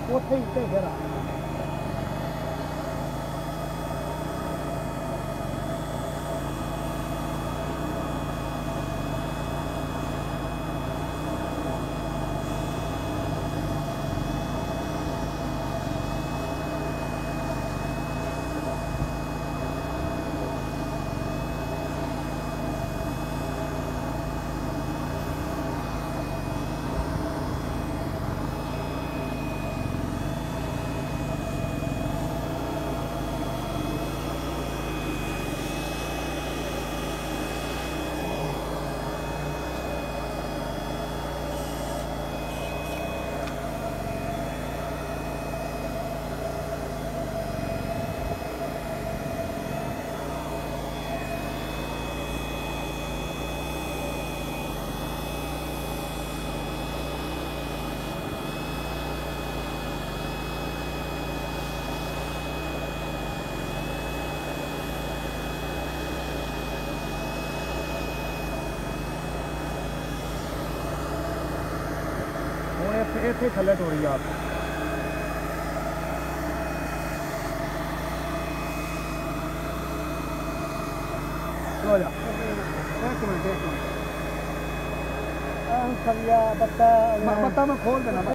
ਉੱਥੇ ਹੀ ਤੇ ਫਿਰ ਇੱਥੇ ਥੱਲੇ ਟੋਰੀ ਆ ਲੋ ਜਾ ਇੱਕ ਮਿੰਟ ਸਰੀਆ ਬੱਤਾ ਮੈਂ ਖੋਲ ਦੇਣਾ